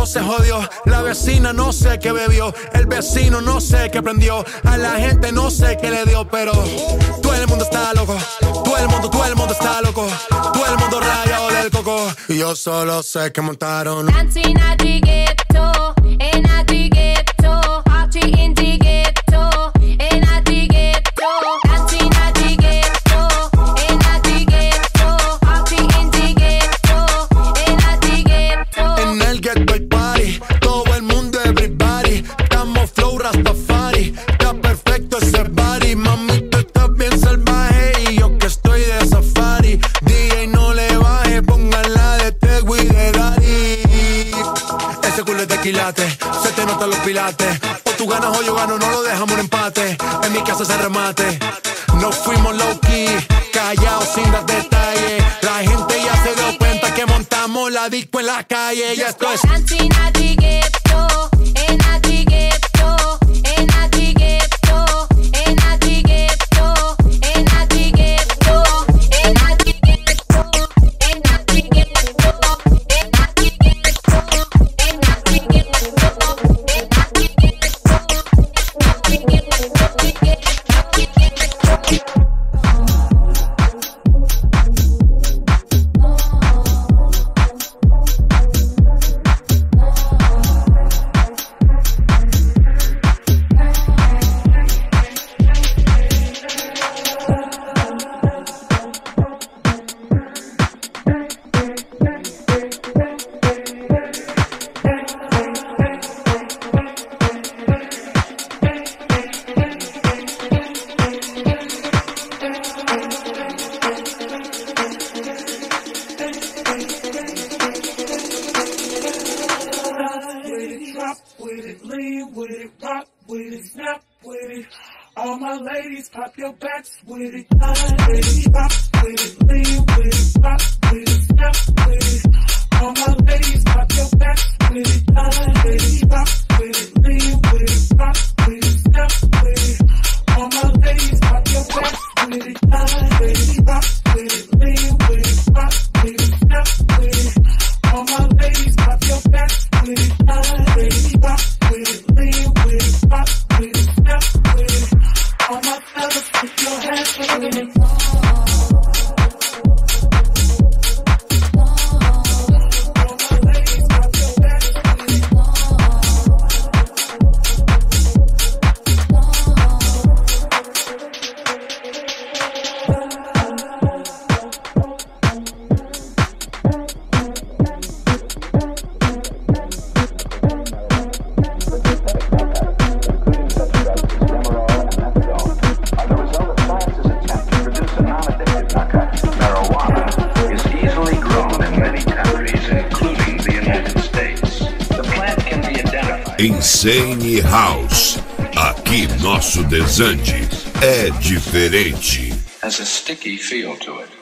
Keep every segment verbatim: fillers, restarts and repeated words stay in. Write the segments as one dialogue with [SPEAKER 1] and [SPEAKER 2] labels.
[SPEAKER 1] se jodió. La vecina no sé qué bebió. El vecino no sé qué prendió. A la gente no sé qué le dio. Pero todo el mundo está loco. Todo el mundo, todo el mundo está loco. Todo el mundo rayado del coco. Y yo solo sé que montaron
[SPEAKER 2] Dancing at the ghetto, and at the ghetto, party in the ghetto, and at the ghetto, dancing at the ghetto, and at the ghetto, party in the ghetto, and at the ghetto.
[SPEAKER 1] En el ghetto hay party, todo el mundo everybody. Estamos flow Rastafari, está perfecto ese body. Mami, tú estás bien salvaje y yo que estoy de safari. D J no le baje, pónganla de Tego y de Daddy. Ese culo es de quilate, se te notan los pilates. O tú ganas o yo gano, no lo dejamos en empate. En mi casa se remate. No fuimos low key, callados sin dar detalles. La gente ya se dio cuenta que montamos la disco en la calle. Ya esto es
[SPEAKER 2] Dancing at the ghetto, and at the ghetto, and at the ghetto, and at the ghetto, and at the ghetto, and at the ghetto, and at the ghetto, and at the ghetto, and at the ghetto, and at the
[SPEAKER 3] Pop your backs with it, line with it, rock with it, lean with it, rock with it, snap with it. All my ladies, pop your backs with it, line with it, rock with it, lean with it, rock with it, snap with it. All my ladies, pop your backs with it, line with it, rock with it, lean with it, rock with it, snap with it. All my ladies, pop your backs with it, line with it, rock with it, lean with it, rock with it, snap with it. All my fellas, put your hands with it.
[SPEAKER 4] Insane House. Aqui nosso desande é diferente.
[SPEAKER 5] Has a sticky feel to it.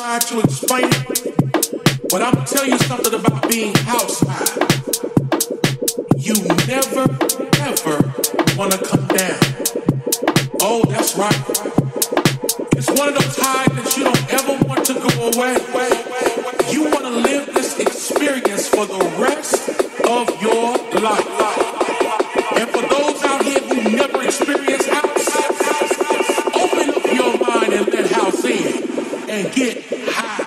[SPEAKER 3] try to explain it, but I'm tell you something about being house high. You never, ever want to come down. Oh, that's right. It's one of those highs that you don't ever want to go away. You want to live this experience for the rest of your life. And for those out here who never experienced house, open up your mind and let house in and get high.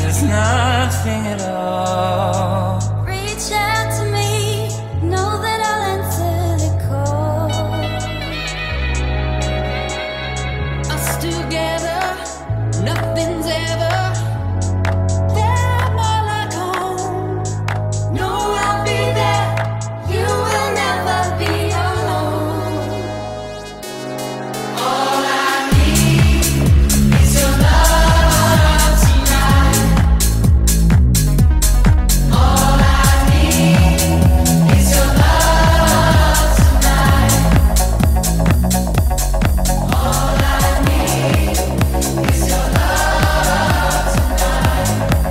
[SPEAKER 3] is nothing at all.
[SPEAKER 2] Reach out to me, know that I'll answer the call. Us together, nothing's ever that more like home. No, I'll be there, you will never be alone. All I need is your love tonight. All I need is your love tonight. All I need is your love tonight.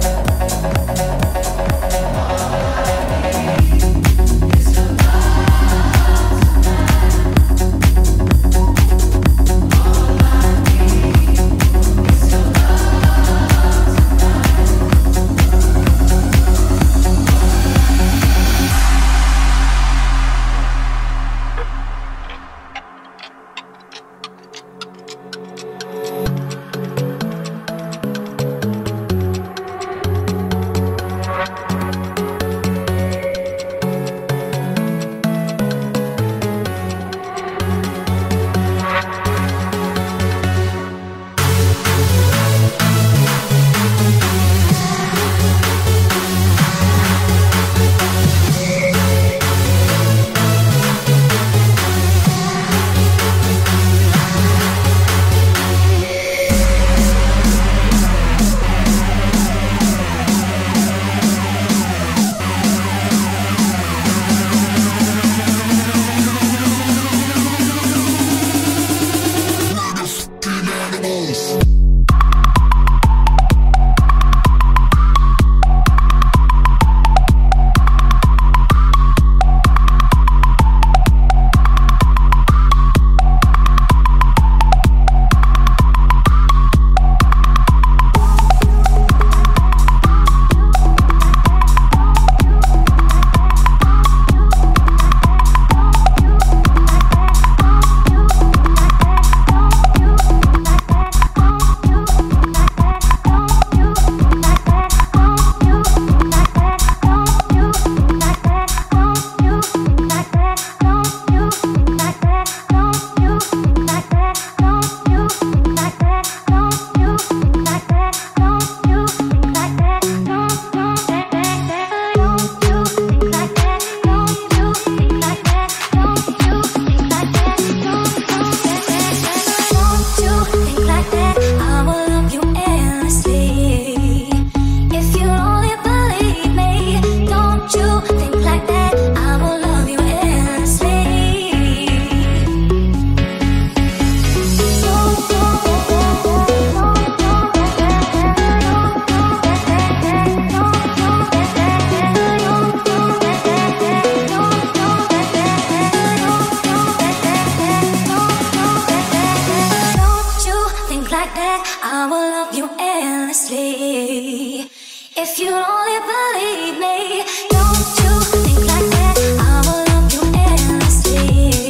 [SPEAKER 2] If you only believe me, don't you think like that? I will love you endlessly.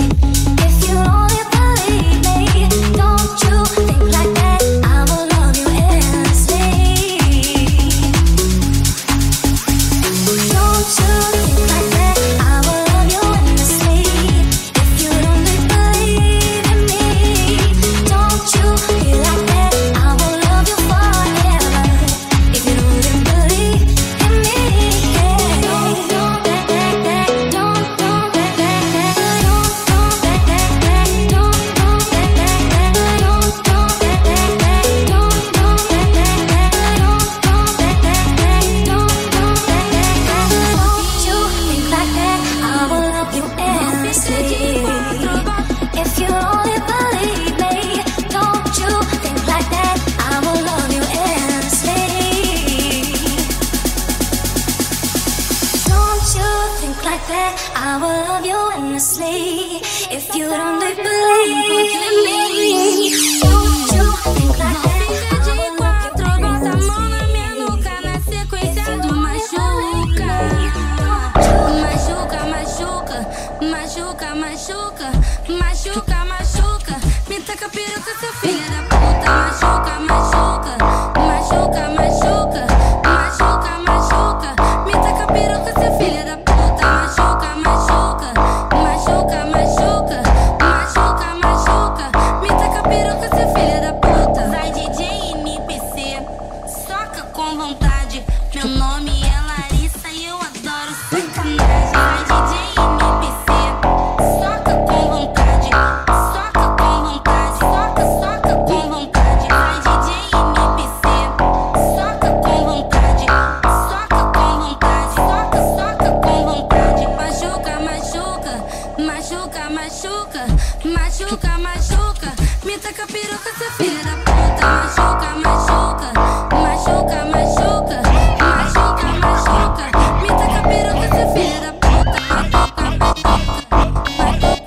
[SPEAKER 2] If you only believe me, don't you think like that? I will love you endlessly. Don't you think like that? I will love you endlessly. If you only believe in me, don't you feel like that? I will love you forever. If you only believe in me, yeah. Don't, don't, that, that, that. Don't, don't, that, that, that. Don't, don't, that, that, that. Don't, don't, that, that, that. Don't, don't, that, that, that. Don't, don't, that, that, that. Don't, don't, that, that, that. Don't, don't, that, that, that. Don't you think like that? I will love you endlessly. If you only believe me, don't you think like that? I will love you endlessly. Don't you think like that? I will love you endlessly. If you only believe in me, don't you think like that? I will love you
[SPEAKER 6] Bota a mão
[SPEAKER 2] endlessly.
[SPEAKER 6] na minha nuca na sequência do machuca. Machuca, machuca, machuca, machuca, machuca, machuca. Me taca a peruca, seu filho da puta. Machuca, machuca, machuca, machuca, vontade. Meu nome é Larissa e eu adoro sacanagem. Vai D J M P C, soca com vontade, soca com vontade, soca, soca com vontade. Vai D J M P C, soca com vontade, soca com vontade, soca, soca com vontade. Machuca, machuca, machuca, machuca, machuca, machuca. Me taca piroca, essa filha da puta. Machuca, machuca, machuca, machuca, machuca, machuca. Me taca piroca, essa filha da puta. Machuca, machuca, machuca,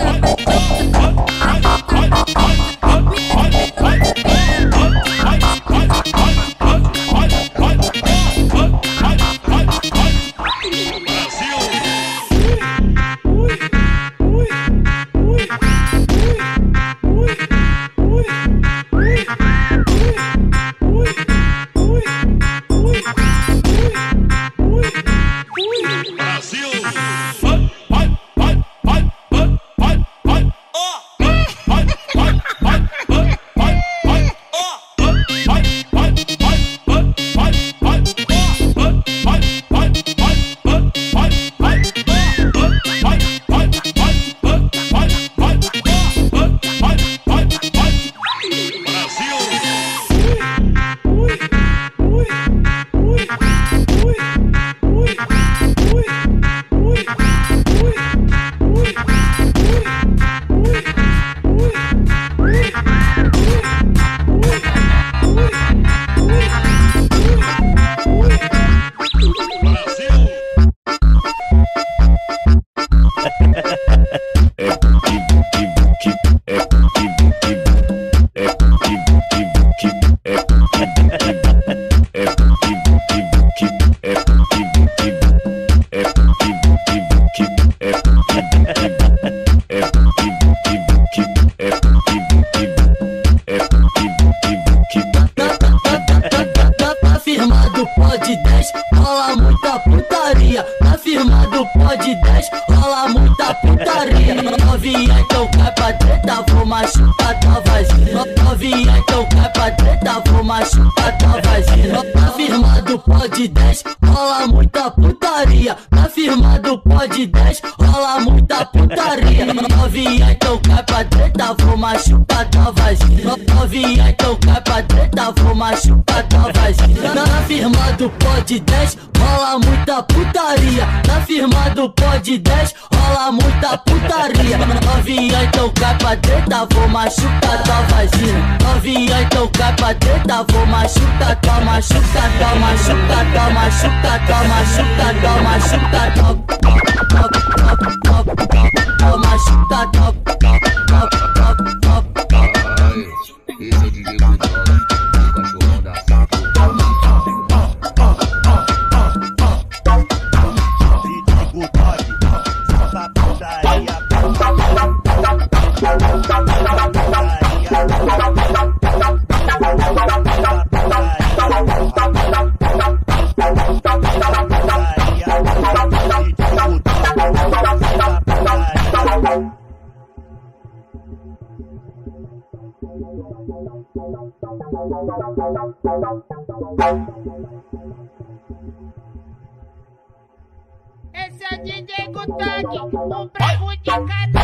[SPEAKER 7] Esse é o D J Cordae, um bravo de cada.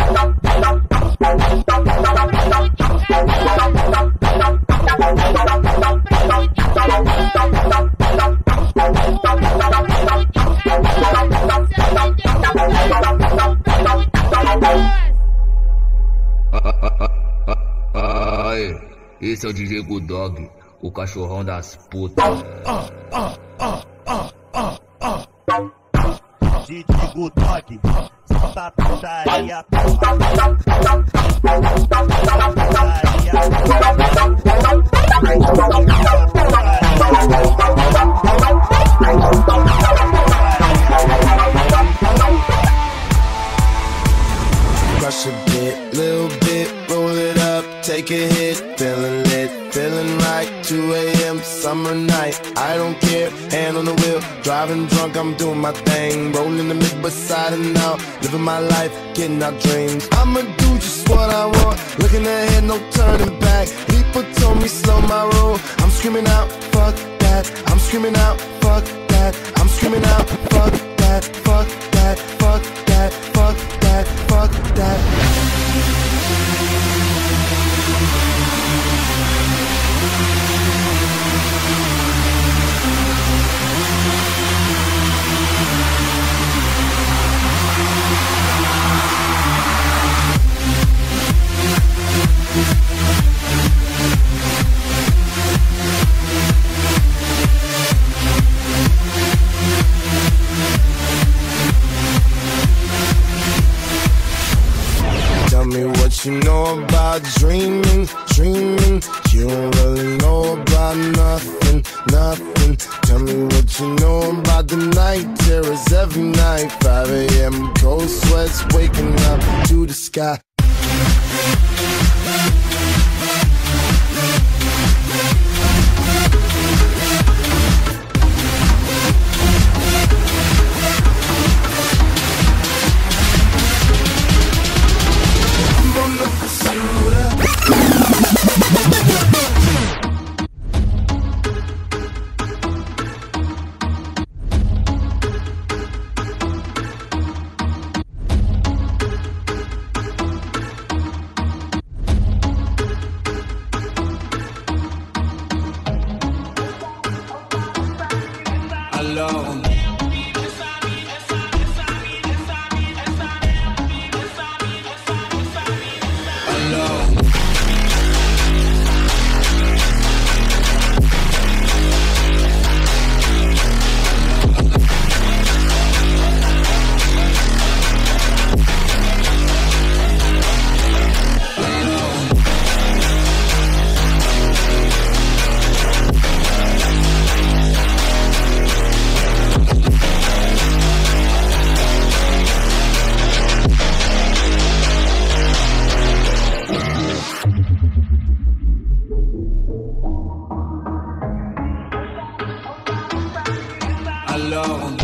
[SPEAKER 8] Esse é o D J Cordae, o cachorrão das putas.
[SPEAKER 9] D J Cordae, só putaria.
[SPEAKER 1] Crush a bit, little bit, roll it up, take a hit, feeling lit, feeling right, two A M summer night, I don't care, hand on the wheel, driving drunk, I'm doing my thing, rolling the mid beside and out, living my life, getting out dreams, I'ma do just what I want, looking ahead, no turning back, people told me slow my roll, I'm screaming out, fuck that. that. I'm screaming out, fuck that. I'm screaming out, fuck that, fuck that, fuck that, fuck that, fuck that. Tell me what you know about dreaming, dreaming. You don't really know about nothing, nothing. Tell me what you know about the night terrors every night. five A M cold sweats waking up to the sky. Alone. Alone. Alone.